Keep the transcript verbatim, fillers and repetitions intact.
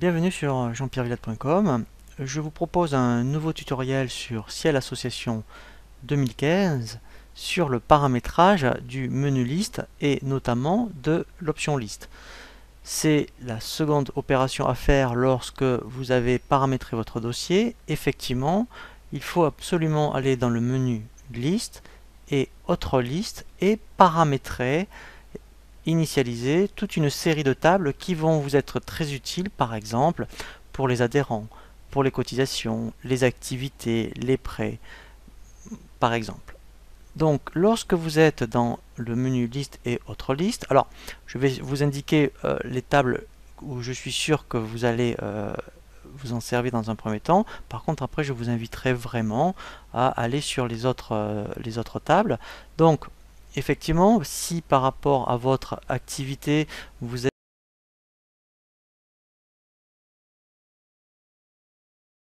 Bienvenue sur jean pierre villade point com. Je vous propose un nouveau tutoriel sur Ciel Association deux mille quinze sur le paramétrage du menu liste et notamment de l'option liste. C'est la seconde opération à faire lorsque vous avez paramétré votre dossier. Effectivement, il faut absolument aller dans le menu liste et autre liste et paramétrer, initialiser toute une série de tables qui vont vous être très utiles, par exemple pour les adhérents, pour les cotisations, les activités, les prêts, par exemple. Donc lorsque vous êtes dans le menu liste et autres listes, alors je vais vous indiquer euh, les tables où je suis sûr que vous allez euh, vous en servir dans un premier temps. Par contre après je vous inviterai vraiment à aller sur les autres, euh, les autres tables. Donc effectivement, si par rapport à votre activité, vous êtes